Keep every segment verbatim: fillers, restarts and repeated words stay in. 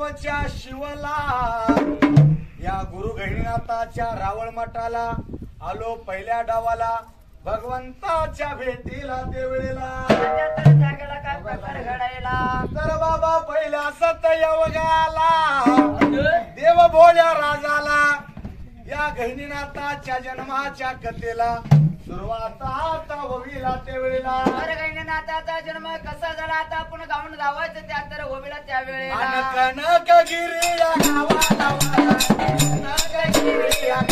गावच्या शिवला या गुरु गहिनीनाथाच्या रावळ मठाला आलो पहिल्या डावाला भगवंताच्या भेटीला देवळेला तर बाबा पहिल्या सतयुगाला देव भोल्या राजाला या गहिनीनाथाच्या जन्माच्या कथेला सुरुवात आता होईला त्यावेळेला गहिनीनाथाचा जन्म कसा झाला आता आपण गाऊन गावायचं त्या तर होईला त्यावेळेला कनकगिरी या गावाला कनकगिरी या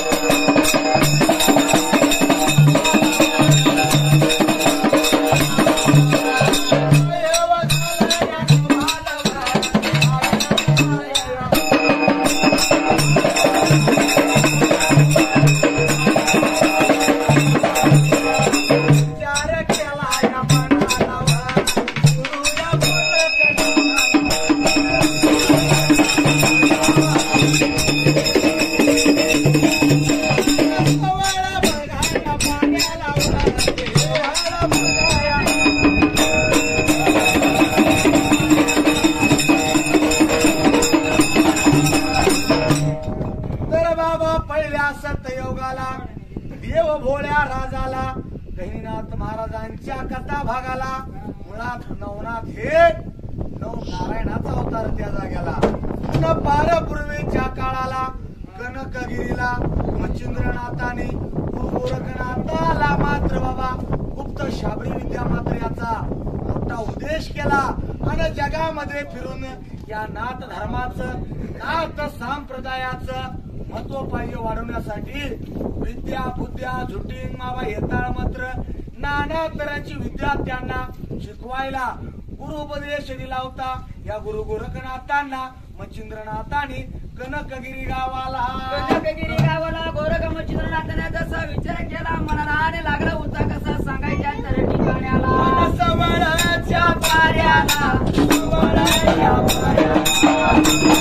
देव भोळ्या राजाला गहिनीनाथ महाराजांच्या कथा भागाला मुळात नवनाथ हे नव नारायणाचा अवतार त्या जाग्याला न पारपूर्वीच्या काळाला कनकगिरीला मच्छिंद्रनाथाने गुरु गोरखनाथाला मात्र बाबा गुप्त शाबरी विद्या मात्र याचा मोठा उद्देश केला आणि जगामध्ये फिरून या नाथ धर्माचं नाथ संप्रदायाचं महत्व पाहिजे वाढवण्यासाठी विद्या बुद्ध्या झुटीन मावा हेताळ मात्र नाना तऱ्हाची विद्यार्थ्यांना शिकवायला गुरु उपदेश दिला होता या गुरु गोरखनाथांना मच्छिंद्रनाथांनी कनकगिरी गावाला कनकगिरी गावाला गोरख मच्छिंद्रनाथाने जसा विचार केला मनाला लागला होता कसा सांगायच्या तर ठिकाण्याला सवळाच्या पाऱ्याला सवळाच्या पाऱ्याला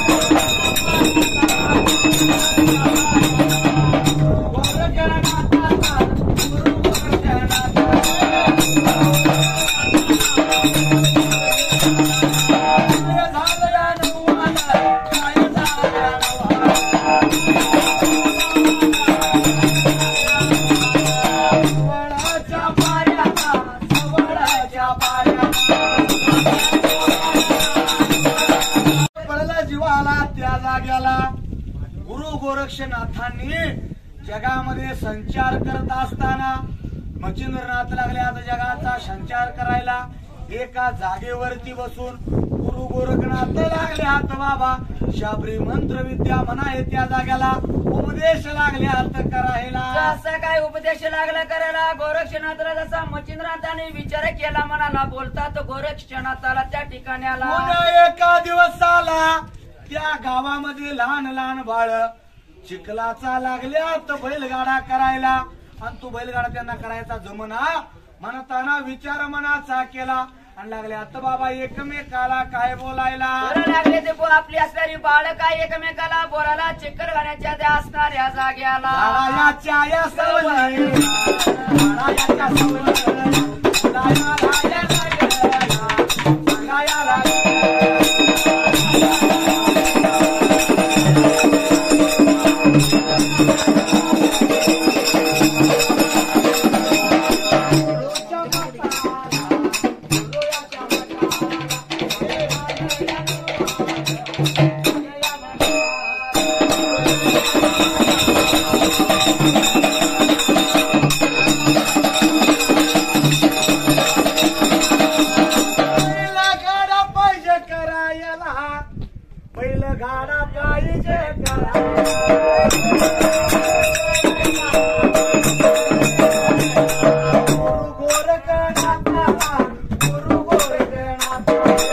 गुरु गोरक्षनाथांनी जगामध्ये संचार करत असताना मच्छिंद्रनाथ लागले आता जगाचा संचार करायला एका जागेवरती बसून गुरु गोरखनाथ लागले हात बाबा शाबरी मंत्र विद्या म्हणा त्या जाग्याला उपदेश लागले हात करायला असा काय उपदेश लागला करायला गोरक्षनाथाला जसा मच्छिंद्रनाथाने विचार केला मनाला बोलतात गोरक्षनाथाला त्या ठिकाण्याला एका दिवसाला त्या गावामध्ये लहान लहान बाळ चिखलाचा लागल्यात बैलगाडा करायला आणि तो बैलगाडा त्यांना करायचा जमना म्हणताना विचार मनाचा केला आणि लागले आता बाबा एकमेकाला काय बोलायला लागले ते आपली असणारी बाळ काय एकमेकाला बोलायला चिखल घाण्याच्या त्या असणाऱ्या जाग्याला गाडा पाहिजे गुरु गोरखनाथ गुरु गोरखनाथ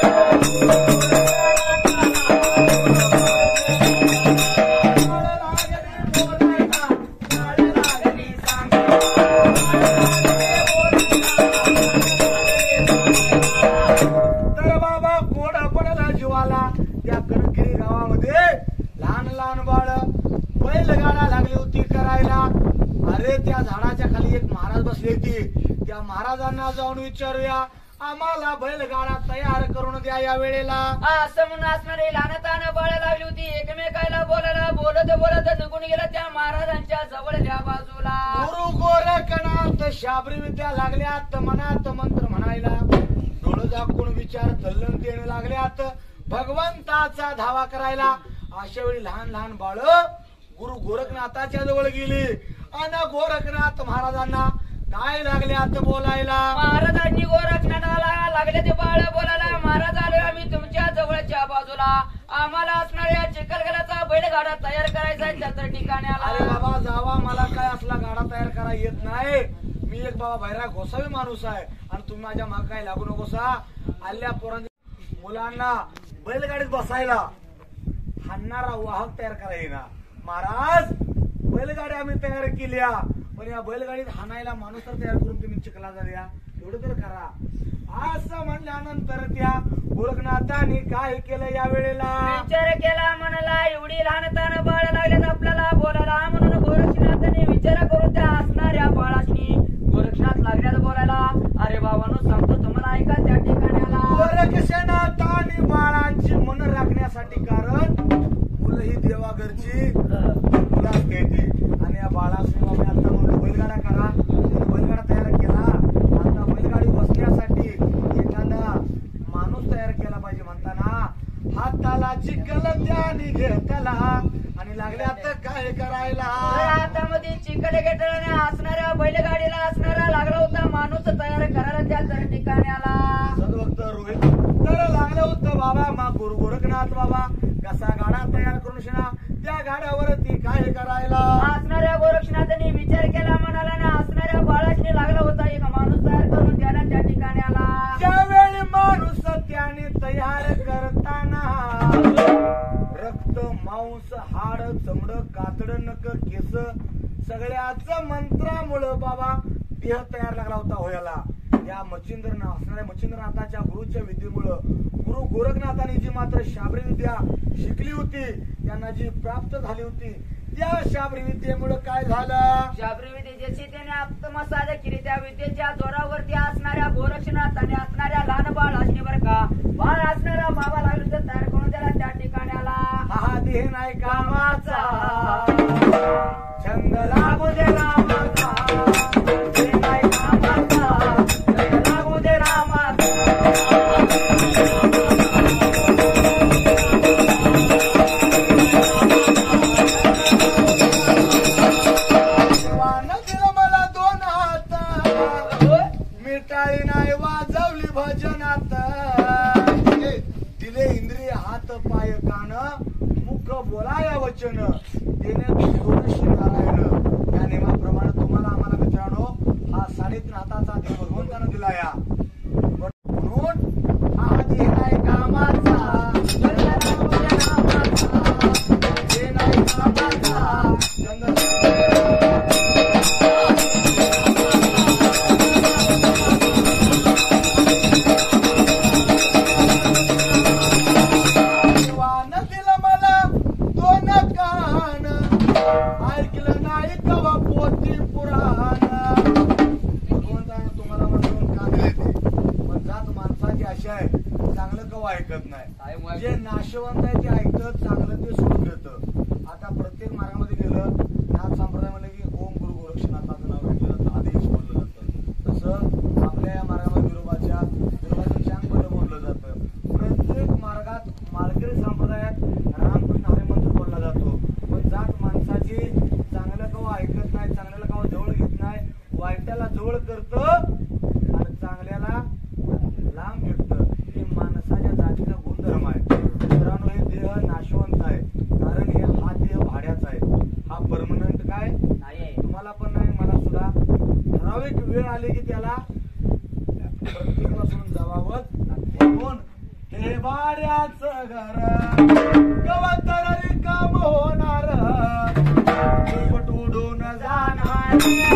तर बाबा कोडा पडला जीवाला त्या कनकगिरी गावामध्ये लहान लहान बाळ बैलगाडा लागली होती करायला अरे त्या झाडाच्या खाली एक महाराज बसले होते त्या महाराजांना जाऊन विचारूया आम्हाला बैलगाडा तयार करून द्या या वेळेला. असं म्हणून असणारे लहानतानं बाळ लागली होती. एकमेकाला बोलायला बोलत बोलत निघून गेला त्या महाराजांच्या जवळल्या बाजूला. गुरु गोरखनाथ शाबरी विद्या लागल्यात मनात मंत्र म्हणायला. डोळं दाखवून विचार तल्लन देणं लागल्यात भगवंताचा धावा करायला. अशा वेळी लहान लहान बाळ गुरु गोरखनाथाच्या जवळ गेली आणि गोरखनाथ महाराजांना काय लागले आता बोलायला. महाराजांनी गोरखनाथाला लागले ते बाळ बोलायला. महाराज आले आम्ही तुमच्या जवळच्या बाजूला. आम्हाला असणाऱ्या चिखलगडाचा बैलगाडा तयार करायचा आहे त्या ठिकाणी आला. अरे बाबा जावा, मला काय असला गाडा तयार करा येत नाही. मी एक बाबा भैरा घोसावी माणूस आहे आणि तुम्ही माझ्या माग काय लागू नकोसा. आल्या पोरांच्या मुलांना बैलगाडीत बसायला हाणणारा वाहक तयार करा येईना. महाराज बैलगाडी आम्ही तयार केल्या पण या बैलगाडीत हाणायला माणूस तर तयार करून तुम्ही चिखला झाल्या एवढं तर करा. असं म्हणल्यानंतर त्या गोरखनाथांनी काय केलं या वेळेला विचार केला. म्हणाला एवढी लहानतानं बाळ लागल्यात आपल्याला बोलायला. म्हणून गोरक्षनाथांनी विचार करून त्या असणाऱ्या बाळाशी गोरक्षनाथ लागल्यात बोलायला. अरे बाबांनो सांगतो तुम्हाला ऐका त्या ठिकाणी आला. गोरक्षनाथांनी बाळांची मन राखण्यासाठी कारण मुलं ही देवाघरची मुलं असते आणि या बाळाशी बाबा आता म्हणून बैलगाडा करा. बैलगाडा तयार केला. आता बैलगाडी बसण्यासाठी एखादा माणूस तयार केला पाहिजे म्हणताना हाताला चिखल त्याने घेतला आणि लागल्या तर काय करायला. हातामध्ये चिखल घेतला असणाऱ्या बैलगाडीला असणारा लागला होता माणूस तयार करायला त्या ठिकाणी आला. सदभक्त रोहित तर लागलं होतं बाबा मा गुरु गोरखनाथ बाबा कसा गाडा तयार करून शिना त्या गाड्यावरती काय करायला. असणाऱ्या गोरक्षनाथांनी विचार केला. म्हणाला ना असणाऱ्या बाळाशी लागला होता एक माणूस तयार करून द्यायला त्या ठिकाणी आला. ज्यावेळी माणूस त्याने तयार करताना रक्त मांस हाड चमड कातड नक केस सगळ्याच मंत्रामुळं बाबा देह तयार लागला होता होयाला. या मच्छिंद्र असणाऱ्या मच्छिंद्रनाथाच्या गुरुच्या विद्येमुळं गुरु गोरखनाथांनी जी मात्र शाबरी विद्या शिकली होती त्यांना जी प्राप्त झाली होती त्या शाबरी विद्येमुळे काय झालं. शाबरी विद्ये ज्याची त्याने आत्मसात केली त्या विद्येच्या जोरावरती असणाऱ्या गोरक्षनाथाने असणाऱ्या लहान बाळ असणे बरं का बाळ असणारा बाबा लागले तर तयार करून त्याला त्या ठिकाणी आला. हा देह नाही कामाचा छंद लागू दे रामाचा. देह नाही कामाचा छंद लागू दे रामाचा. मिटाळी नाही वाजवली भजनात. दिले इंद्रिय हात पाय कान मुख बोलाया वचन देणे नारायण. या नियमाप्रमाणे तुम्हाला आम्हाला मित्रांनो हा साडेतीन हाताचा देव भगवंतानं दिला. या म्हणून हा देह नाही कामाचा देह नाही कामाचा चंद्र ऐकलं नाही कवा पोती पुराण. भगवंतानं तुम्हाला म्हणून काढले ते पण जात माणसाची अशी आहे चांगलं कवा ऐकत नाही. जे नाशवंत आहे ते ऐकतं चांगलं ते सोडून देतं. आता प्रत्येक मार्गामध्ये गेलं नाथ संप्रदाय म्हणलं की ओम गुरु गोरक्षनाथाचं नाव घेतलं जातं आदेश बोललं जातं. तसं आपल्या या मार्गामध्ये विरोबाच्या विरोबाचं चांग बोललं बोललं जातं. प्रत्येक मार्गात मालकरी संप्रदायात रामकृष्ण हरिमंत्र बोलला जातो. पण जात माणसाची चांगलं कवा ऐकत नाही चांगल्याला कवा जवळ घेत नाही वाईटाला जवळ करतं आणि चांगल्याला लांब घेतं. हे माणसाच्या जातीचा गुणधर्म आहे. मित्रांनो हे देह नाशवंत आहे कारण हे हा देह भाड्याचा आहे. हा परमनंट काय नाही तुम्हाला पण नाही मला सुद्धा. ठराविक वेळ आली की त्याला प्रत्येकापासून जावावं. म्हणून हे भाड्याचं घर कवा तर रिकाम होणार उडून जाणार.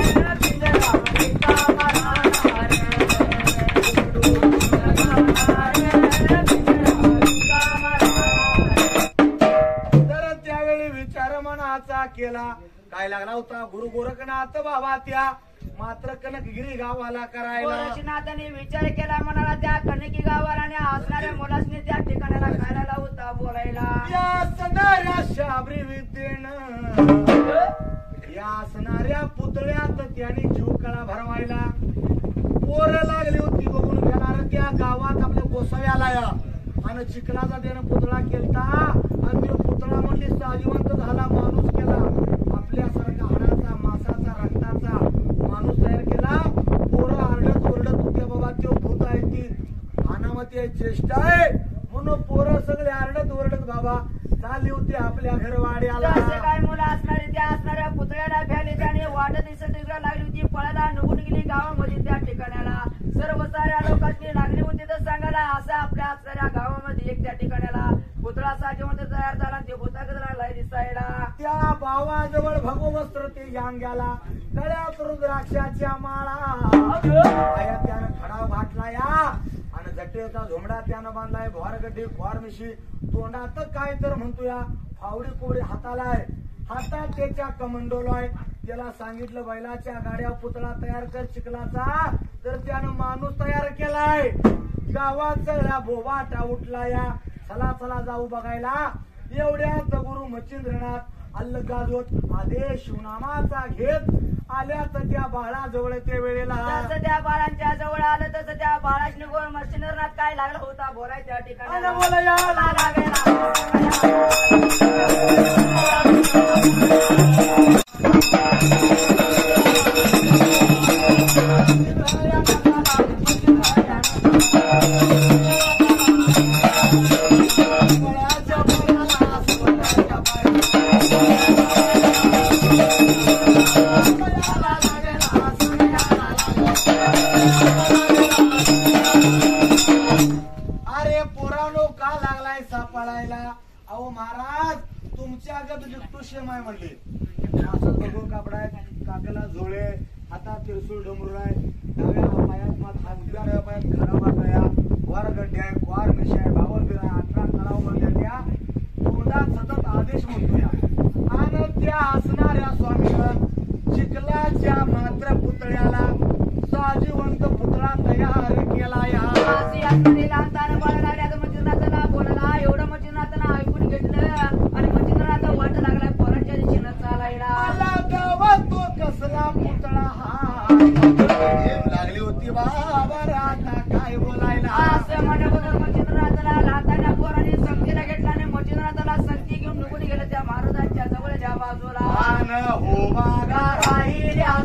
तर त्यावेळी विचार मनाचा केला काय लागला होता गुरु गोरखनाथ बाबा त्या मात्र कनकगिरी गावाला करायला गोरक्षनाथाने विचार केला म्हणाला त्या कनकी गावाला आणि असणाऱ्या मुलासनी त्या ठिकाणाला खायला लावता बोलायला या असणाऱ्या शाबरी विद्येनं या असणाऱ्या पुतळ्यात त्याने जीव कळा भरवायला पोरं लागली होती बघून घेणार त्या गावात आपल्या गोसाव्याला या आणि चिखलाचा त्यानं पुतळा केलता आणि तो पुतळा म्हणजे साजिवंत झाला माणूस केला आपल्यासारखा हाडाचा मासाचा रक्ताचा माणूस तयार केला पोरं आरडत ओरडत होते बाबा तो भूत आहे ती अनामती चेष्टा आहे म्हणून पोरं सगळे आरडत ओरडत बाबा चालली होती आपल्या घरवाड्याला काय मुलं असणारी त्या असणाऱ्या पुतळ्याला भ्याली त्याने वाट दिसत लागली होती पळायला निघून गेली गावामध्ये त्या ठिकाणाला सर्व साऱ्या लोकांनी लागली होती तर सांगायला असं आपल्या असणाऱ्या गावामध्ये एक त्या ठिकाणाला पुतळा साजिवंत तयार झाला ते भूतागत दिसायला त्या भावाजवळ भगवस्त्र ते यांग्याला गळ्यात रुद्राक्षाच्या माळा त्यानं खडा घातला या आणि जटेचा झोमडा त्यानं बांधलाय भोरगड्डी फॉर्मिशी तोंडात काय तर म्हणतो या फावडी कोवडी हाताला आहे हातात त्याच्या कमंडोलो आहे त्याला सांगितलं बैलाच्या गाड्या पुतळा तयार कर चिखलाचा तर त्यानं माणूस तयार केलाय गावात सगळ्या बोबाटा उठला या चला चला जाऊ बघायला एवढ्यात गुरु मच्छिंद्रनाथ अल्लगाजोत आदेश शिवनामाचा घेत आल्या तर त्या बाळाजवळ त्या वेळेला जसं त्या बाळांच्या जवळ आलं तसं त्या बाळाशी गोळ मच्छिंद्रनाथ काय लागला होता बोलाय त्या ठिकाणी बोला अरे पोरानो का लागलाय सापडायला अहो महाराज तुमच्या गत डिक्टोशेम आहे म्हणले असं बघून कापडाय काकाला झोळे आता तिरसूळ डोंगर आहे डाव्या पायात मात उजव्या पायात खडा मारया वर गड्डे आहे क्वार मिशी आहे भावलबीर आहे अठरा तलाव म्हणल्या त्या तोंडात सतत आदेश म्हणतोया आणि त्या असणाऱ्या स्वामीनं चिखलाच्या मात्र पुतळ्याला साजिवंत पुतळा तयार केला या लहानताना बाळा लागल्या मच्छिंद्रनाथाला बोलायला एवढं मच्छिंद्रनाथानं ऐकून घेतलं आणि मच्छिंद्रनाथ वाट लागला पोरांच्या दिशेनं चालायला मला गावात तो कसला पुतळा हा लागली होती बाबा आता काय बोलायला असं म्हणल्याबरोबर मच्छिंद्रनाथाला लहानताना पोरांनी संगतीला घेतला आणि मच्छिंद्रनाथाला संगती घेऊन निघून गेलं त्या महाराजांच्या जवळच्या बाजूला हो बागा राहिल्या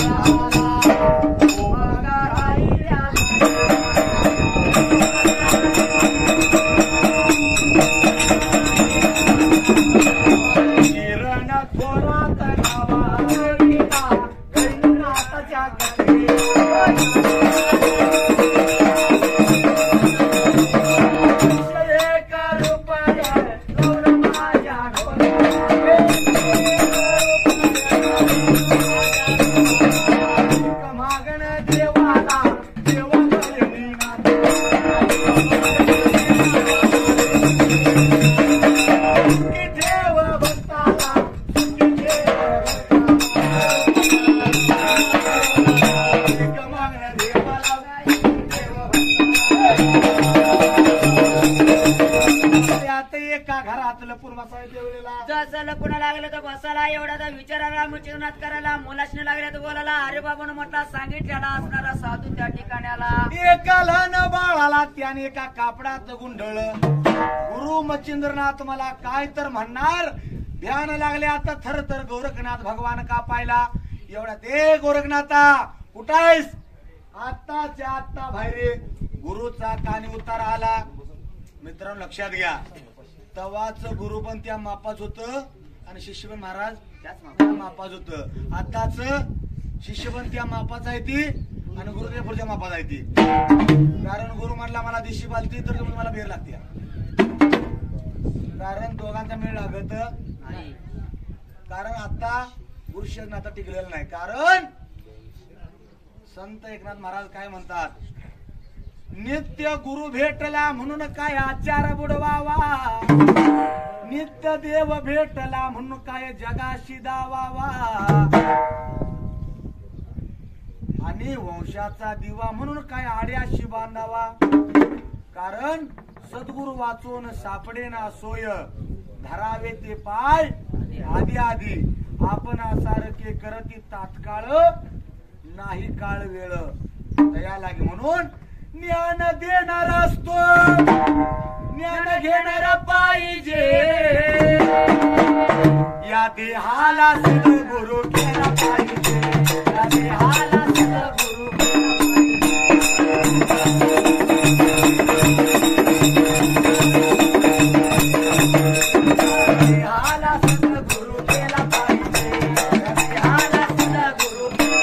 जसं लपून लागलं तर बसायला एवढा विचारायला मच्छिंद्रनाथ करायला मुलाशी लागल्या तर बोलायला अरे बाबानं म्हटलं सांगितलेला असणारा साधू त्या ठिकाणाला एकाला न बाळाला त्याने एका कापडात गुंढळ गुरु मच्छिंद्रनाथ मला काय तर म्हणणार ध्यान लागले आता थर तर गोरखनाथ भगवान कापायला एवढा ते गोरखनाथा कुठायस आत्ताच्या आत्ता बाहेर गुरुचा कानी उतार आला मित्रांनो लक्षात घ्या तवाच गुरु पण त्या मापाच होत आणि शिष्य पण महाराज त्याच मापाच होत आताच शिष्य पण त्या मापाच आहे ती आणि गुरुदेव पुढच्या मापाच आहे ती कारण गुरु म्हणला मला दिशी बालती तर तुम्ही मला बेर लागते कारण दोघांचा मेळ लागत नाही कारण आता गुरुशिष्य नाता टिकलेलं नाही कारण संत एकनाथ महाराज काय म्हणतात नित्य गुरु भेटला म्हणून काय आचार बुडवावा नित्य देव भेटला म्हणून काय जगाशी दावावा आणि वंशाचा दिवा म्हणून काय आड्याशी बांधावा. कारण सद्गुरु वाचून सापडेना सोय, धरावे ते पाय आधी आधी. आपण सारखे करती तात्काळ, नाही काळ वेळ दया लागे. म्हणून ज्ञान देणारा असतो, ज्ञान घेणारा पाहिजे. या देहाला सद्गुरु केला पाहिजे, या देहाला सद्गुरु देहाला सद्गुरु केला पाहिजे, या देहाला सद्गुरु केला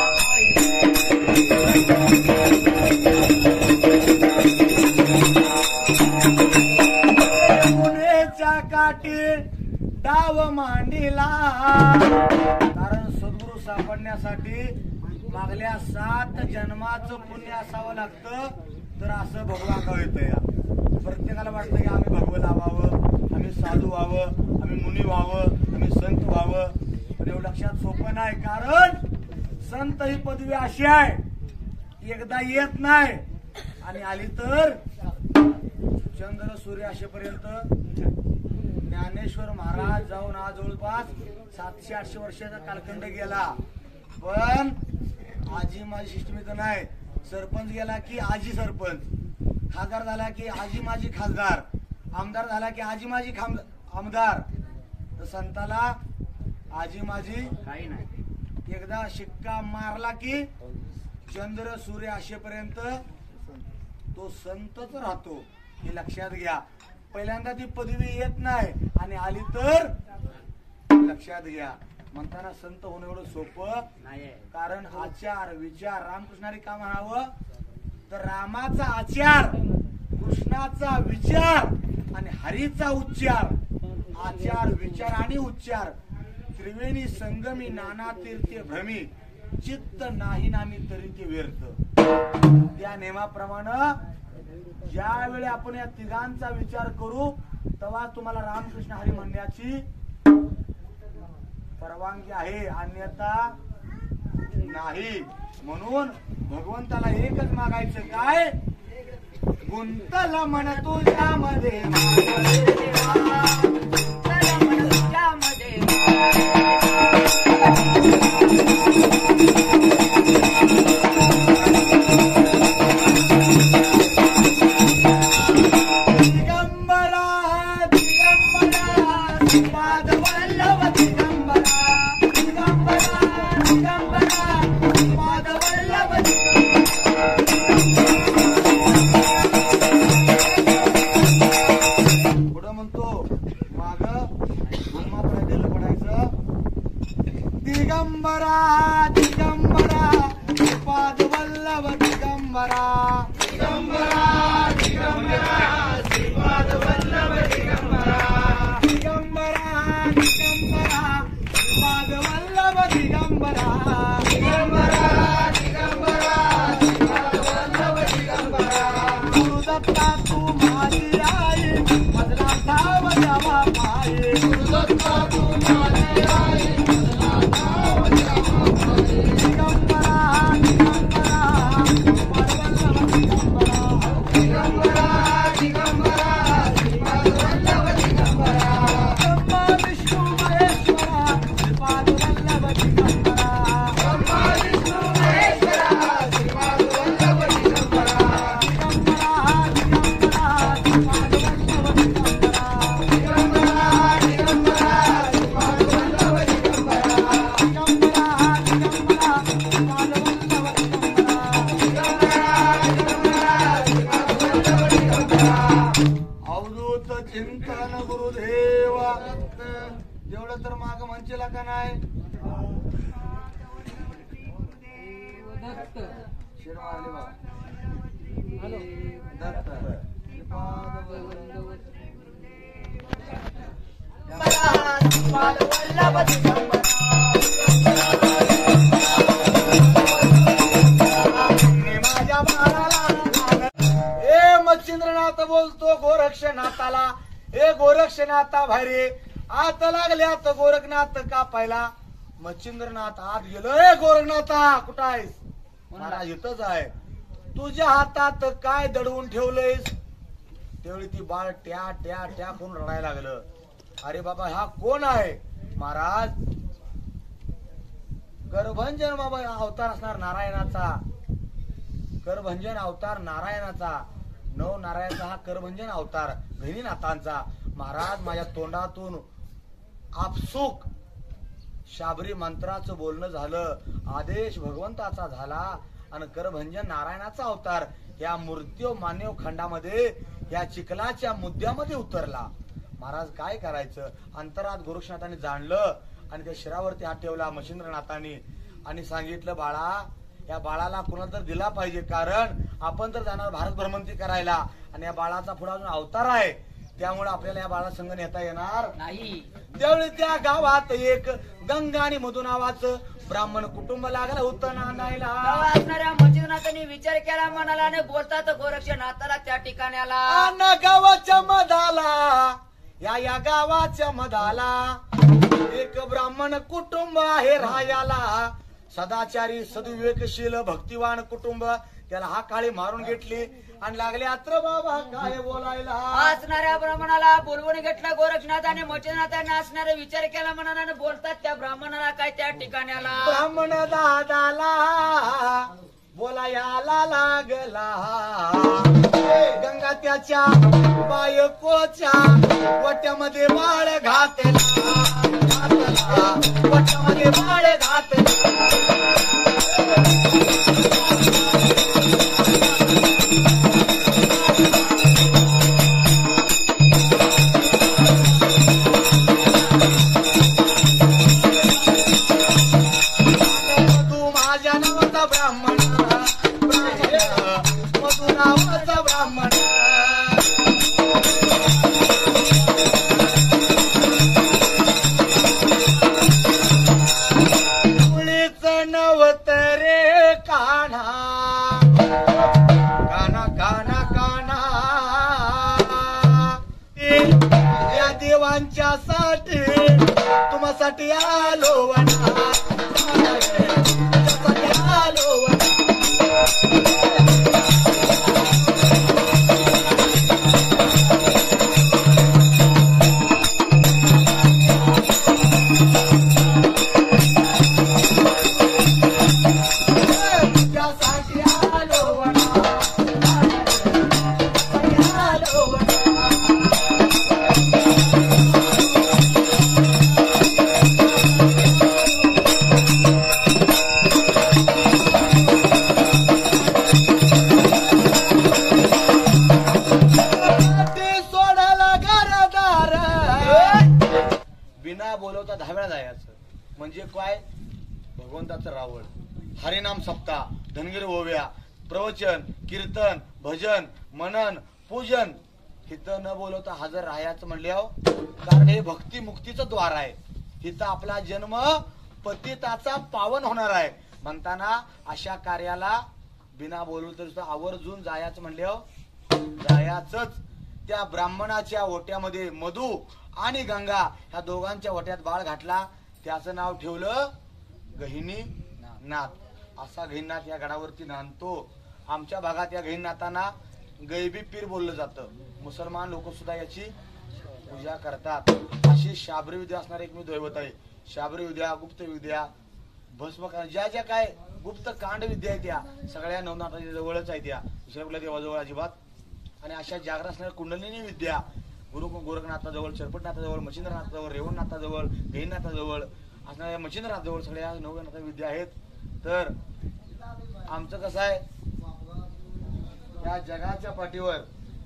पाहिजे. पुण्याच्या काठी डाव मांडीला. कारण सद्गुरु सापडण्यासाठी मागल्या सात जन्माचं पुण्य असावं लागतं. तर असं भगवान येतं. या प्रत्येकाला वाटतं की आम्ही भगवं लावावं, आम्ही साधू व्हावं, आम्ही मुनी व्हावं, आम्ही संत व्हावं. पण एवढं लक्षात सोपं नाही. कारण संत ही पदवी अशी आहे, एकदा येत नाही आणि आली तर चंद्र सूर्य असेपर्यंत. ज्ञानेश्वर महाराज जाऊन आज जवळपास सातशे आठशे वर्षाचा कालखंड गेला. पण आजी माझी सिस्टम तर नाही. सरपंच गेला की आजी सरपंच, खासदार झाला की आजी माझी खासदार, आमदार झाला की आजी माझी आमदार. तर संताला आजी माझी काही नाही. एकदा शिक्का मारला की चंद्र सूर्य असेपर्यंत तो संतच राहतो. हे लक्षात घ्या. पहिल्यांदा ती पदवी येत नाही आणि आली तर लक्षात घ्या. म्हणताना संत होणं एवढं सोपं नाही. कारण आचार विचार रामकृष्णारी का म्हणावं तर रामाचा आचार, कृष्णाचा विचार आणि हरीचा उच्चार. आचार विचार आणि उच्चार त्रिवेणी संगमी नाना तीर्थे भ्रमी, चित्त नाही नामी तरी ते व्यर्थ. त्या नेमाप्रमाणे ज्यावेळी आपण या तिघांचा विचार करू तेव्हा तुम्हाला रामकृष्ण हरी म्हणण्याची परवानगी आहे, अन्यथा नाही. म्हणून भगवंताला एकच मागायचं काय, गुंतला मन तुझ्यामध्ये, गुंतला मन तुझ्यामध्ये. मच्छिंद्रनाथ बोलतो गोरक्षनाथाला, हे गोरक्षनाथा भारे आत लागल्यात गोरखनाथ कापायला. मच्छिंद्रनाथ आत गेलो, ए गोरखनाथा कुठं आहेस? महाराज इथंच आहे. तुझ्या हातात काय दडवून ठेवलंयस? त्यावेळी ती बाळ ट्या ट्या ट्या करून रडायला लागलं. अरे बाबा हा कोण आहे? महाराज करभंजन बाबा अवतार असणार नारायणाचा. करभंजन अवतार नारायणाचा. नव नारायणाचा हा करभंजन अवतार गहिनीनाथांचा. महाराज माझ्या तोंडातून आपसुक शाबरी मंत्राचं बोलणं झालं. आदेश भगवंताचा झाला आणि करभंजन नारायणाचा अवतार या मूर्त्यो मान्यव खंडामध्ये या चिखलाच्या मुद्द्यामध्ये उतरला. महाराज काय करायचं? अंतरात गोरक्षनाथांनी जाणलं आणि त्या शिरावरती हात ठेवला मच्छिंद्रनाथांनी आणि सांगितलं बाळा या बाळाला कुणाला तर दिला पाहिजे, कारण आपण तर जाणार भारत भ्रमंती करायला आणि या बाळाचा पुढे अजून अवतार आहे, त्यामुळे आपल्याला या बाळा संग नेता येणार नाही. त्यावेळी त्या गावात एक गंगा आणि मधु नावाचं ब्राह्मण कुटुंब लागलं होतं नांदायला. असणाऱ्या मंजुनाथांनी विचार केला मनाला आणि बोलतात गोरक्षनाथाला त्या ठिकाण्याला. अन गावाच्या मधाला या या गावाच्या मधाला एक ब्राह्मण कुटुंब आहे राहायला. सदाचारी सद्विवेकशील भक्तिवान कुटुंब. त्याला हा काळी मारून घेतली आणि लागले अत्र बाबा काय बोलायला. असणाऱ्या ब्राह्मणाला बोलवून घेतला गोरक्षनाथाने मच्छिंद्रनाथांनी असणारे विचार केला मनाने बोलतात त्या ब्राह्मणाला काय त्या ठिकाण्याला. ब्राह्मण दादाला बोलायला लागला. गंगा त्याच्या बायकोच्या वट्यामध्ये बाळ घातला घातला वट्यामध्ये बाळ घातला. देवांच्यासाठी तुम्हासाठी आलो वना आलो वना. त्यासाठी आलो वना आलो वना. बिना बोलवता दहाव्या जायचं म्हणजे काय? भगवंताचं रावळ. हरिनाम सप्ताह, धनगिरी ओव्या, प्रवचन, कीर्तन, भजन, मनन, पूजन इथं न बोलवता हजर राहायचं म्हणल्यावर, कारण हे भक्ती मुक्तीचं द्वार आहे. इथं आपला जन्म पतिताचा पावन होणार आहे म्हणताना अशा कार्याला बिना बोलवता तर आवर्जून जायचं म्हणल्यावर जायचंच. त्या ब्राह्मणाच्या ओट्यामध्ये मधु आणि गंगा ह्या दोघांच्या ओट्यात बाळ घातला. त्याचं नाव ठेवलं गहिनी नाथ. असा गहिनीनाथ या गडावरती नांदतो. आमच्या भागात या गहिनीनाथांना गैबी पीर बोललं जातं. मुसलमान लोक सुद्धा याची पूजा करतात. अशी शाबरी विद्या असणारी एक मी दैवत आहे. शाबरी विद्या, गुप्त विद्या, भस्म ज्या ज्या काय गुप्त कांड विद्या आहे त्या सगळ्या नवनाथाच्या जवळच आहे. त्या दुसऱ्या कुठल्या देवाजवळ अजिबात. आणि अशा जागरण असणाऱ्या कुंडलिनी विद्या गुरु गोरखनाथाजवळ, चरपटनाथाजवळ, मच्छिंद्रनाथाजवळ, रेवणनाथाजवळ, गहिनीनाथाजवळ असणाऱ्या मच्छिंद्रनाथाजवळ सगळ्या नवनाथ विद्या आहेत. तर आमचं कसं आहे, या जगाच्या पाठीवर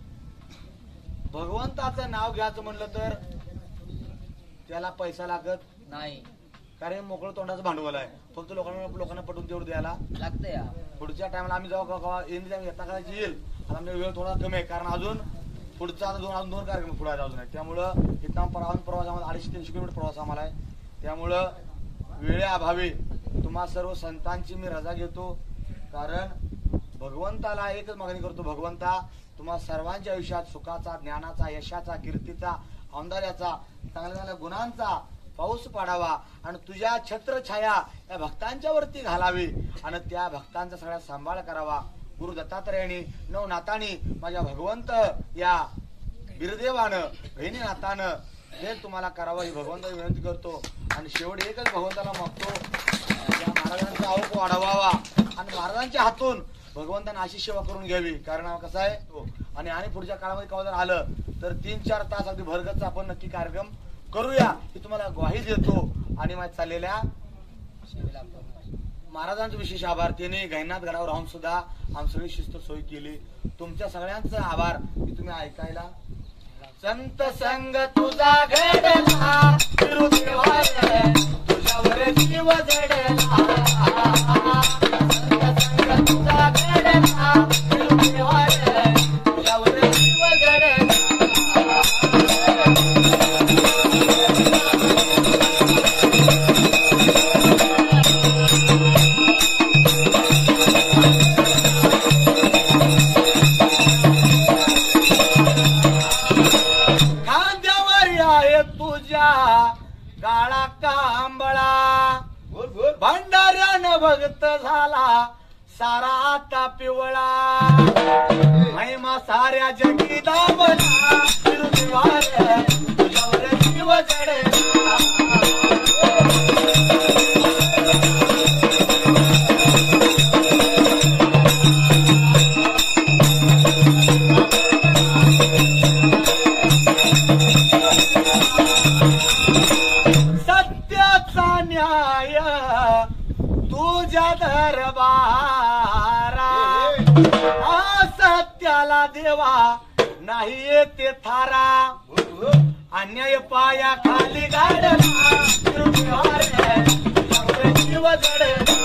भगवंताचं नाव घ्यायचं म्हणलं तर त्याला पैसा लागत नाही, कारण मोकळं तोंडाचं भांडवल आहे. फक्त लोकांना लोकांना पटवून तेवढं द्यायला लागतं. या पुढच्या टायमाला आम्ही जेव्हा येता करायची येईल आता आमच्या वेळ थोडा कमी आहे, कारण अजून पुढचा दोन अजून दोन कार्यक्रम पुढे अजून आहे. त्यामुळं इथं प्रवास प्रवास आम्हाला अडीचशे तीनशे किलोमीटर प्रवास आम्हाला आहे. त्यामुळं वेळेअभावी तुम्हा सर्व संतांची मी रजा घेतो, कारण भगवंताला एकच मागणी करतो, भगवंता तुम्हा सर्वांच्या आयुष्यात सुखाचा, ज्ञानाचा, यशाचा, कीर्तीचा, औंदार्याचा, चांगल्या चांगल्या गुणांचा पाऊस पाडावा आणि तुझ्या छत्रछाया या भक्तांच्या वरती घालावी आणि त्या भक्तांचा सगळा सांभाळ करावा. गुरु दत्तात्रयाने नवनाथाने माझ्या भगवंत या बिरदेवानं बहिणीनाथानं हे तुम्हाला करावं ही भगवंताला विनंती करतो. आणि शेवटी एकच भगवंताला मागतो या महाराजांचा आवक वाढवावा आणि महाराजांच्या हातून भगवंतांना अशी सेवा करून घ्यावी. कारण कसं आहे आणि आणि पुढच्या काळामध्ये कवा जर आलं तर तीन चार तास अगदी भरगतचा आपण नक्की कार्यक्रम करूया ही तुम्हाला ग्वाही देतो. आणि माझ्या चाललेल्या महाराजांचे विशेष आभार. त्यांनी गैनाथ गडावर राहून सुद्धा आम सगळी शिस्त सोय केली. तुमच्या सगळ्यांचा आभार की तुम्ही ऐकायला. संत संग तुझा घडला तुझ्यावर जीव जडला. संत संग तुझा घडला तुझ्यावर जीव जडला. काळा कांबळा भंडाऱ्यानं भक्त झाला सारा आता पिवळा. महिमा साऱ्या जगी दाबला तुझ्यावर जीव जडला. तुझ्या दरबारा असत्याला देवा नाही येते थारा. अन्याय पाया खाली गाडला जीव जडला.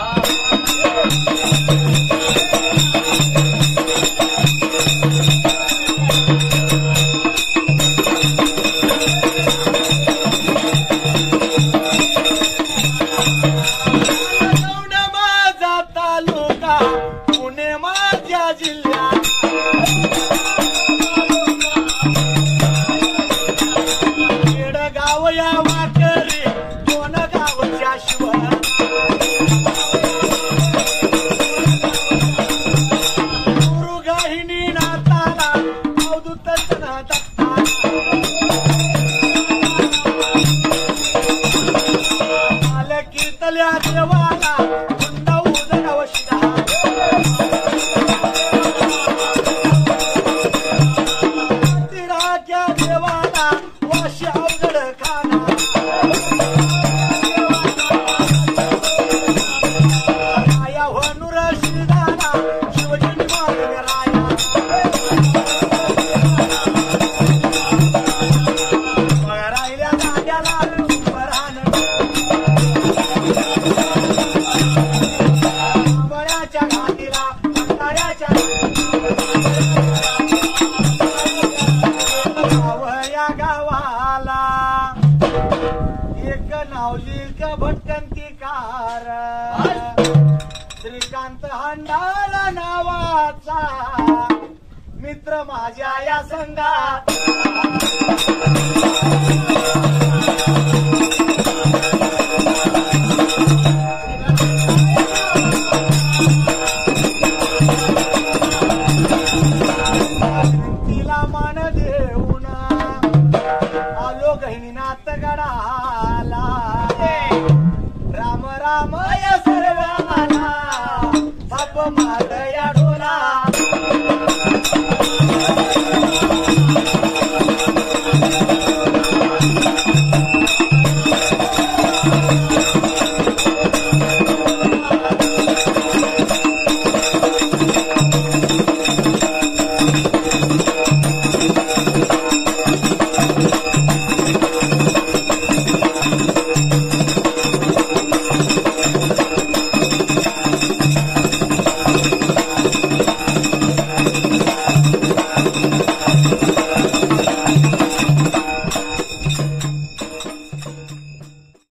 श्रीकांत हंडाळ नावाचा मित्र माझ्या या संघात